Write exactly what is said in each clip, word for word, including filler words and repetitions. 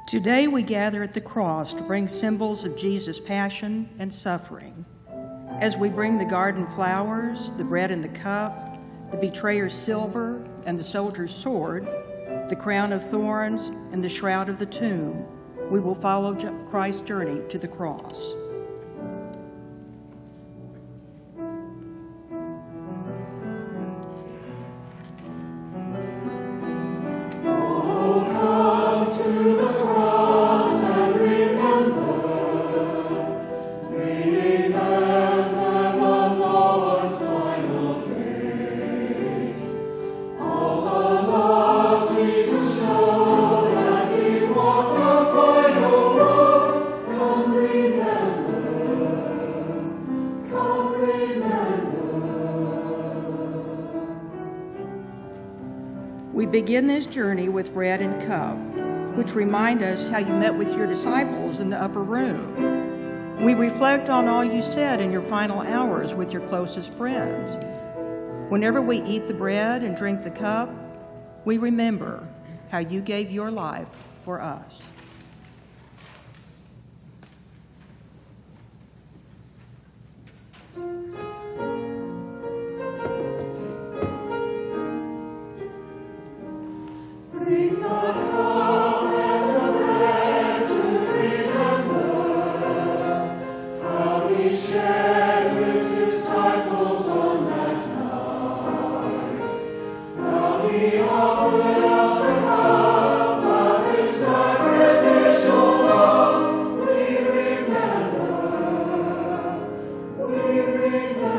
Today we gather at the cross to bring symbols of Jesus' passion and suffering. As we bring the garden flowers, the bread and the cup, the betrayer's silver and the soldier's sword, the crown of thorns and the shroud of the tomb, we will follow Christ's journey to the cross. We begin this journey with bread and cup, which remind us how you met with your disciples in the upper room. We reflect on all you said in your final hours with your closest friends. Whenever we eat the bread and drink the cup, we remember how you gave your life for us. Bring the cup and the bread to remember how we shared with disciples on that night. How we offered up the cup of His sacrificial love. We remember, we remember.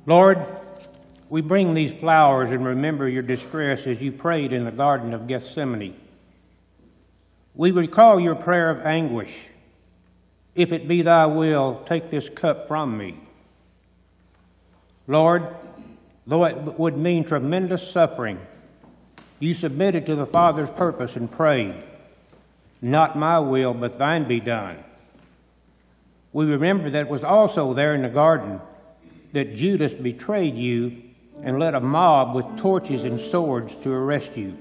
Lord, we bring these flowers and remember your distress as you prayed in the Garden of Gethsemane. We recall your prayer of anguish. If it be thy will, take this cup from me. Lord, though it would mean tremendous suffering, you submitted to the Father's purpose and prayed, not my will, but thine be done. We remember that it was also there in the garden that Judas betrayed you and led a mob with torches and swords to arrest you.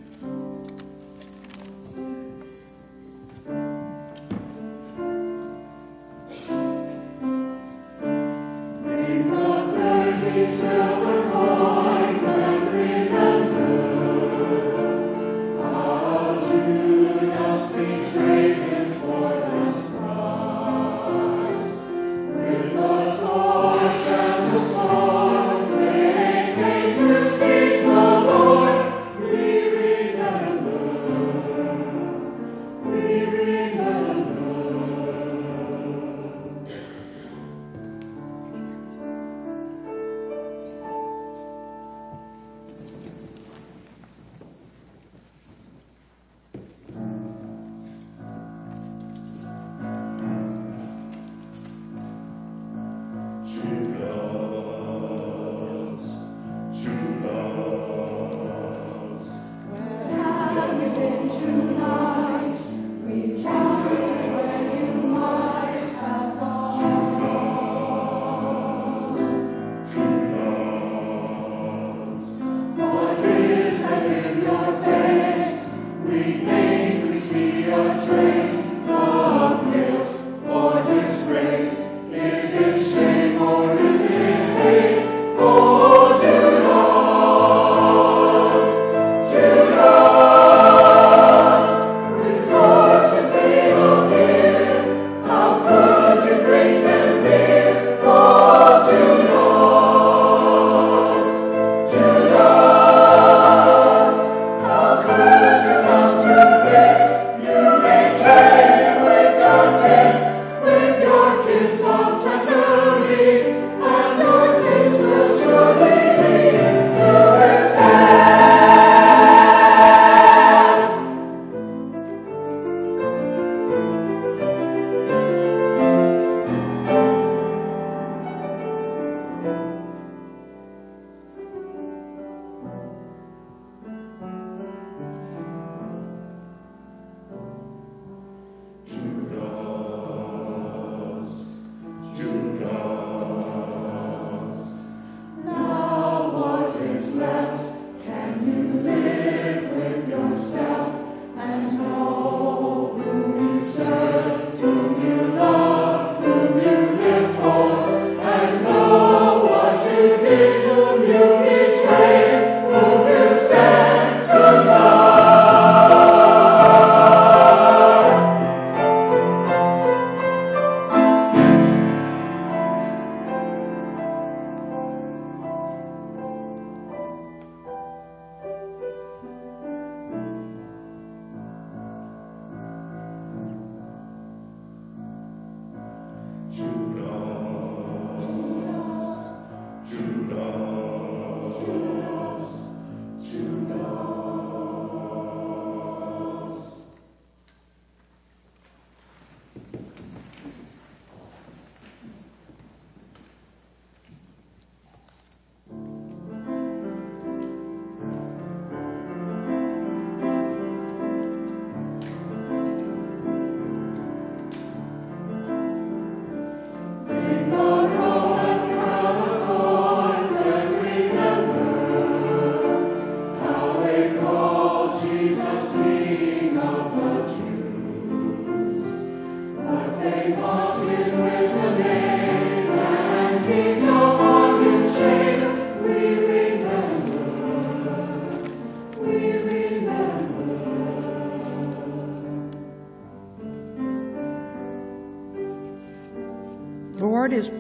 Lord, as,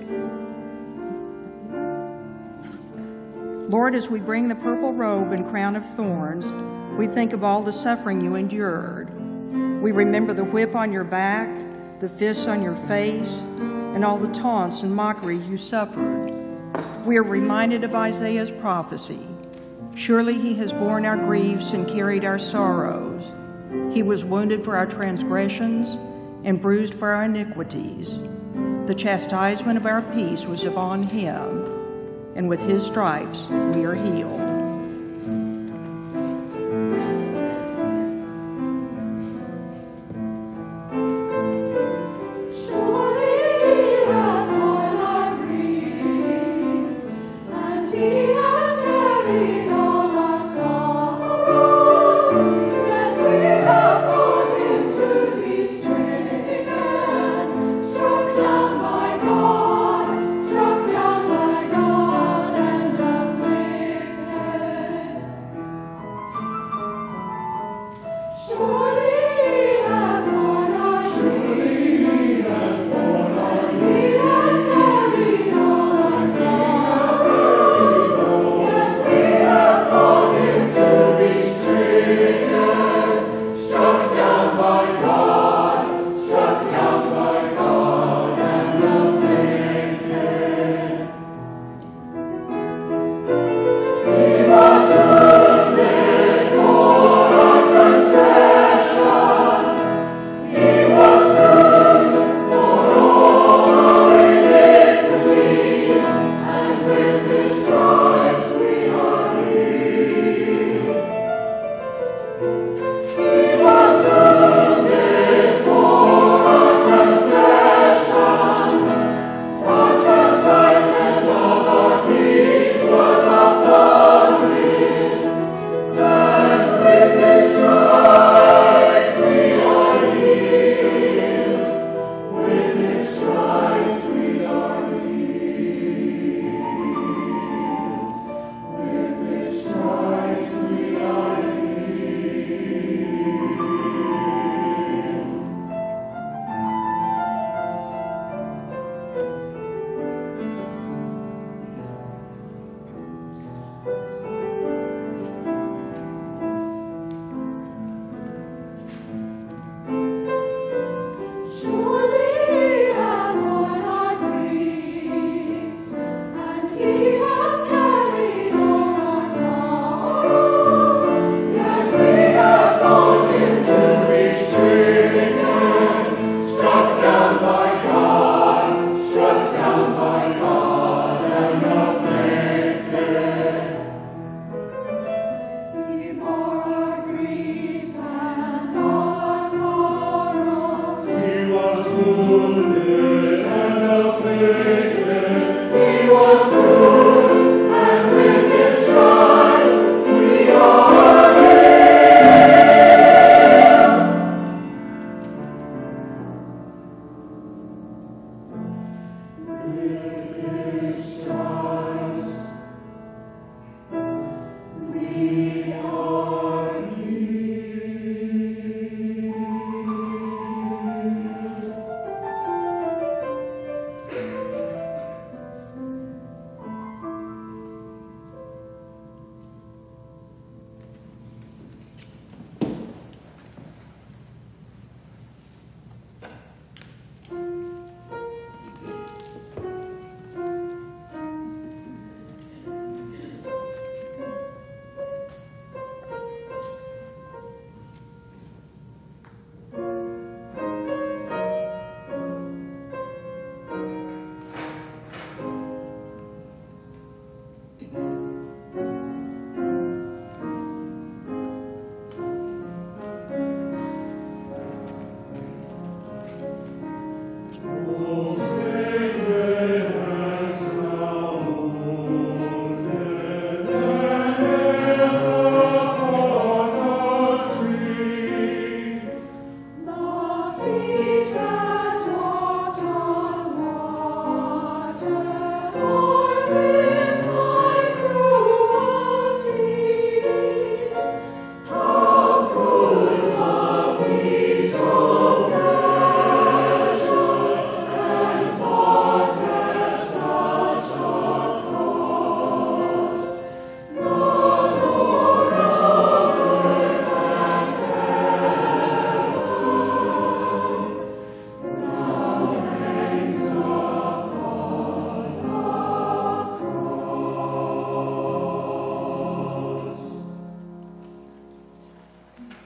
Lord, as we bring the purple robe and crown of thorns, we think of all the suffering you endured. We remember the whip on your back, the fists on your face, and all the taunts and mockery you suffered. We are reminded of Isaiah's prophecy. Surely he has borne our griefs and carried our sorrows. He was wounded for our transgressions and bruised for our iniquities. The chastisement of our peace was upon him, and with his stripes we are healed. Struck down by God and afflicted.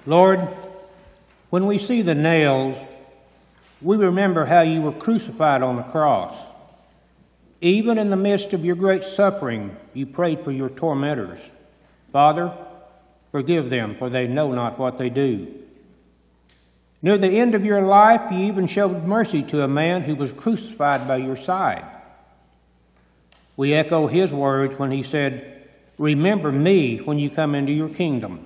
Lord, when we see the nails, we remember how you were crucified on the cross. Even in the midst of your great suffering, you prayed for your tormentors. Father, forgive them, for they know not what they do. Near the end of your life, you even showed mercy to a man who was crucified by your side. We echo his words when he said, "Remember me when you come into your kingdom."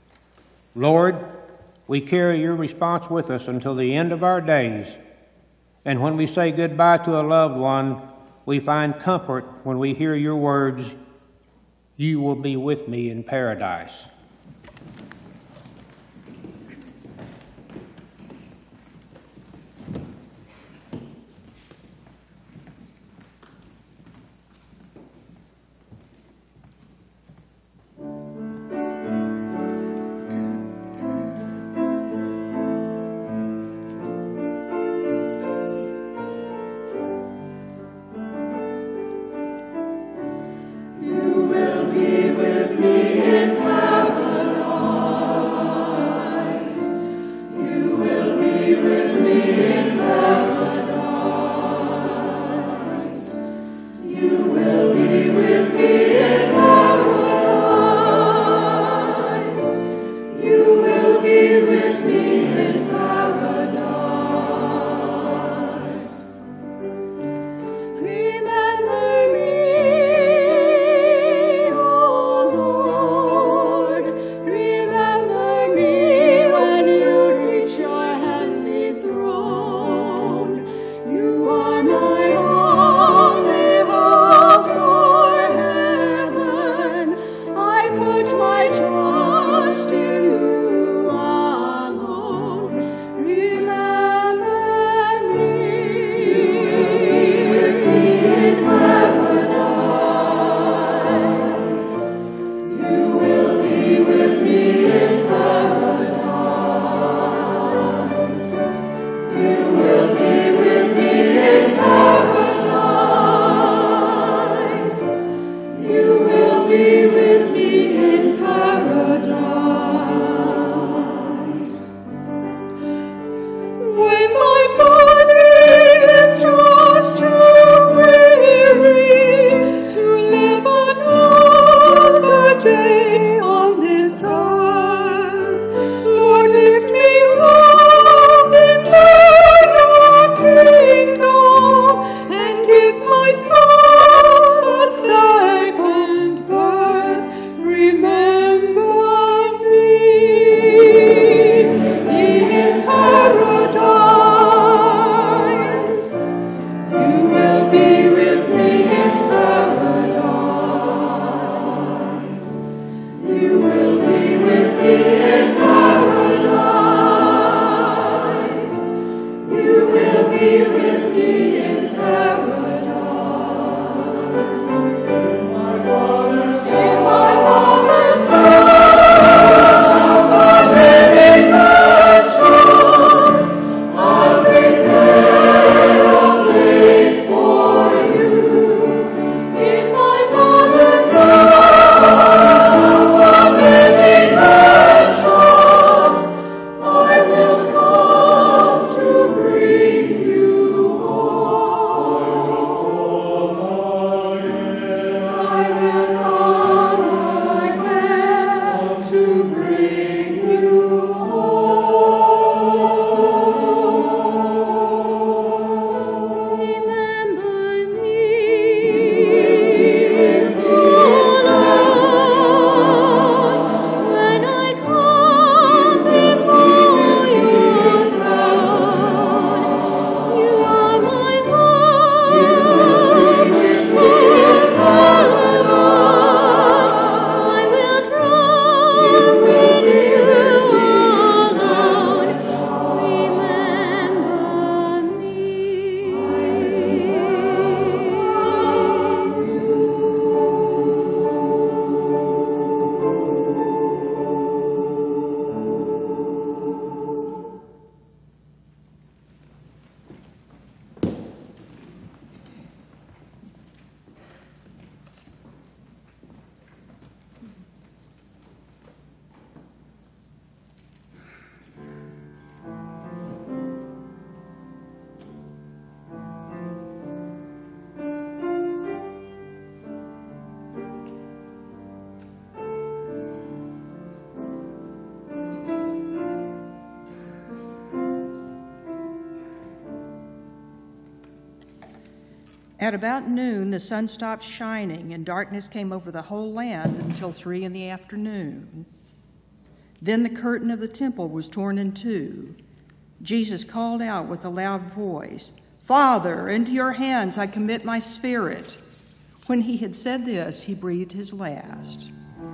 Lord, we carry your response with us until the end of our days. And when we say goodbye to a loved one, we find comfort when we hear your words, "You will be with me in paradise." Be with me in paradise. At about noon, the sun stopped shining, and darkness came over the whole land until three in the afternoon. Then the curtain of the temple was torn in two. Jesus called out with a loud voice, "Father, into your hands I commit my spirit." When he had said this, he breathed his last.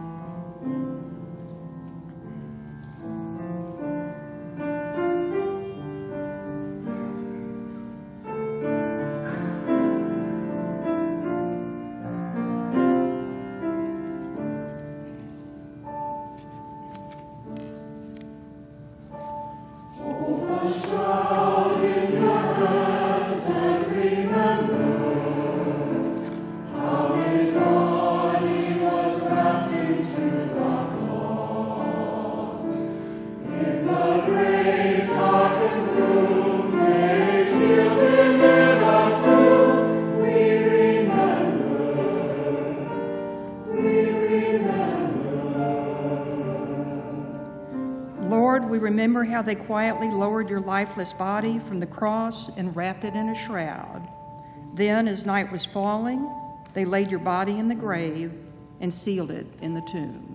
We remember how they quietly lowered your lifeless body from the cross and wrapped it in a shroud. Then, as night was falling, they laid your body in the grave and sealed it in the tomb.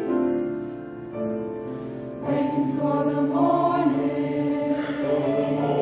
Waiting for the morning.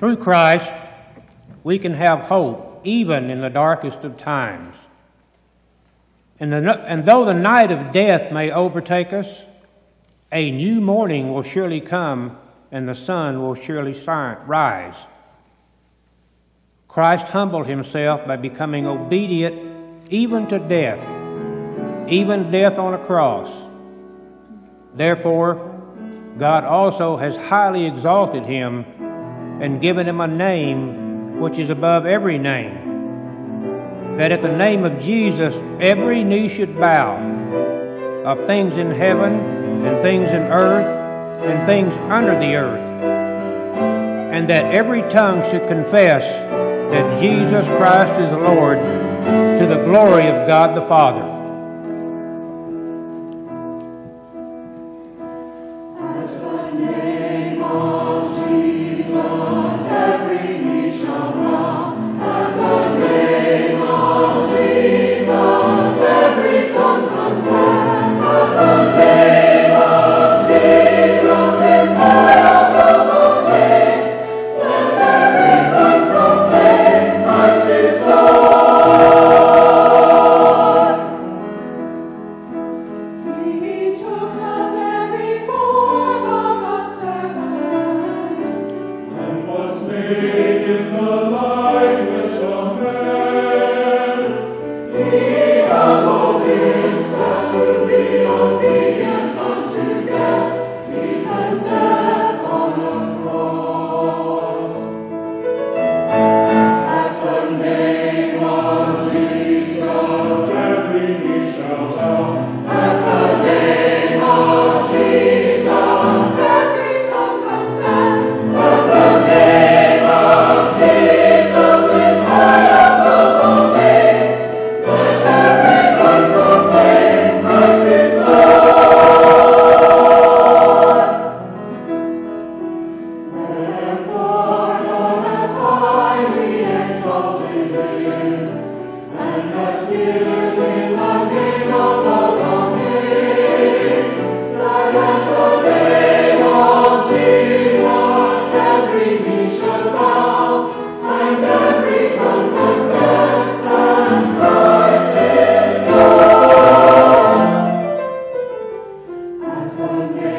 through Christ, we can have hope, even in the darkest of times. And, the, and though the night of death may overtake us, a new morning will surely come, and the sun will surely rise. Christ humbled himself by becoming obedient even to death, even death on a cross. Therefore, God also has highly exalted him and given him a name which is above every name, that at the name of Jesus every knee should bow, of things in heaven and things in earth and things under the earth, and that every tongue should confess that Jesus Christ is Lord, to the glory of God the Father.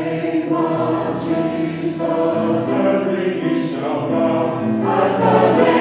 Jesus, every knee shall bow, at the name